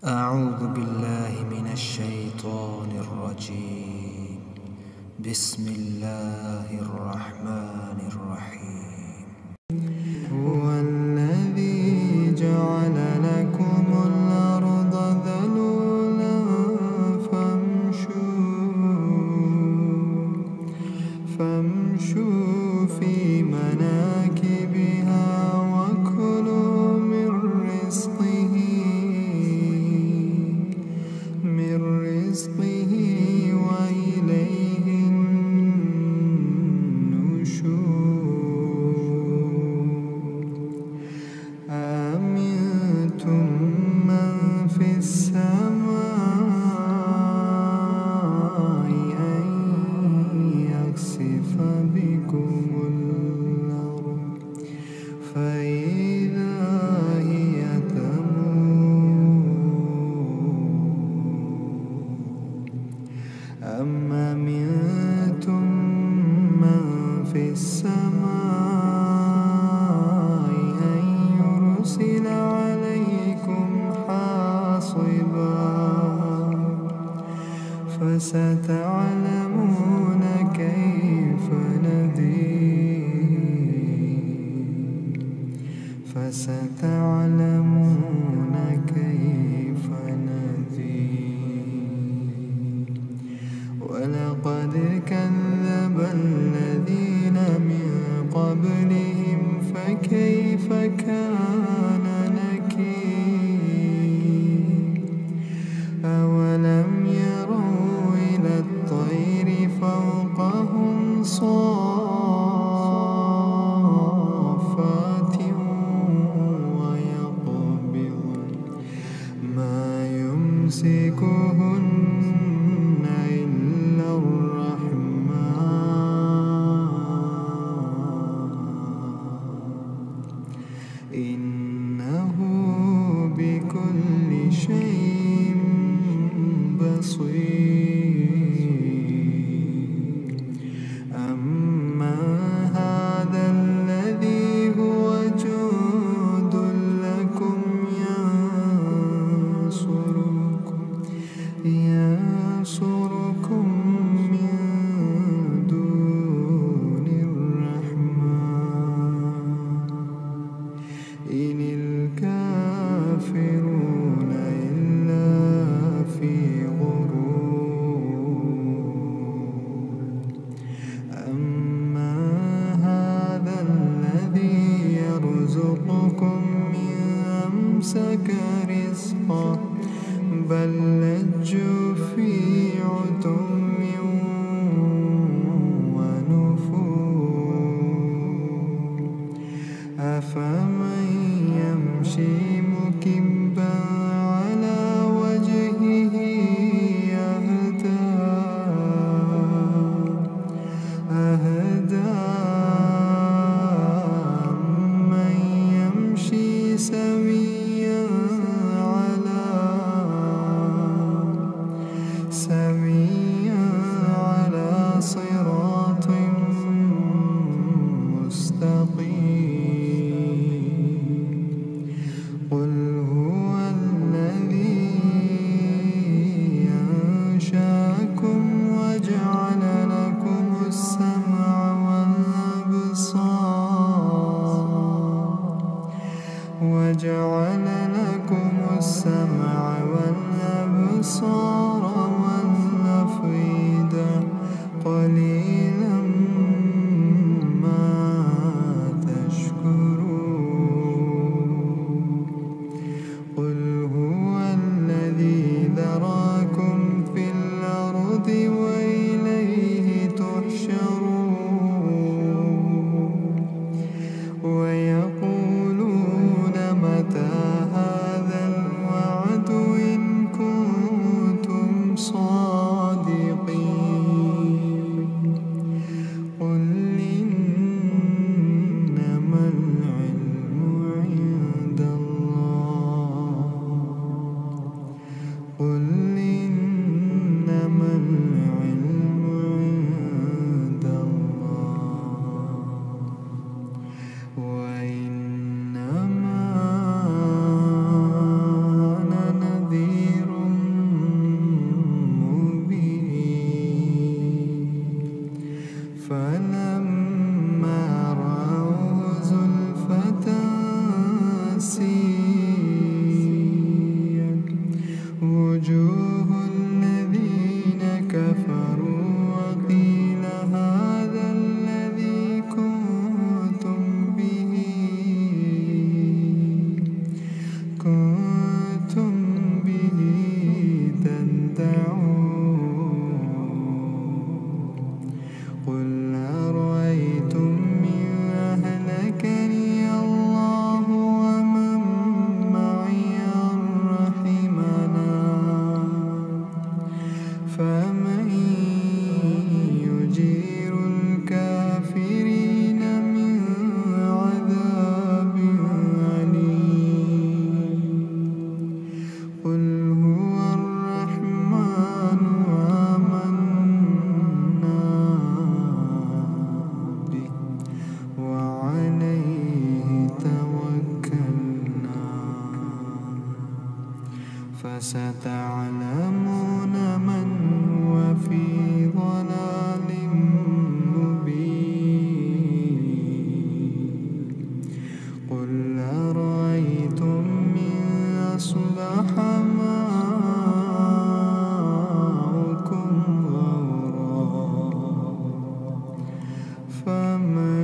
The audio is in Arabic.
أعوذ بالله من الشيطان الرجيم. بسم الله الرحمن الرحيم. هو الذي جعل لكم الأرض ذلولا فامشوا في مناكبها وكلوا من رزقه وإليه النشور. أأمنتم من في السماء أن يخسف بكم الأرض فإذا هي تمور، أم أمنتم من في السماء أن يرسل عليكم حاصبا فستعلمون كيف نذير. ولقد كذب الذين من قبلهم فكيف كان نكير. أولم يروا إلى الطير فوقهم صافات ويقبضن ما يمسكهن إلا الرحمن إنه بكل شيء بصير. أما هذا الذي هو جند لكم ينصركم من دون الرحمن إن الكافرون إلا في غرور. أما هذا الذي يرزقكم إن أمسك رزقه بل لجوا في عتو ونفور. أفمن يمشي مكبا على وجهه أهدى أمن يمشي سويا على صراط مستقيم. قل هو الذي أنشأكم وجعل لكم السمع والأبصار والأفئدة قليلا ما تشكرون. قل هو الذي ذراكم في الأرض وإليه تحشرون. ويقولون متى هذا الوعد إن كنتم صادقين. قل إنما العلم عند الله. قل إنما العلم عند الله وإنما أنا نذير فستعلمون من هو في ضلال مبين قل أرأيتم إن أصبح ماؤكم غورا فمن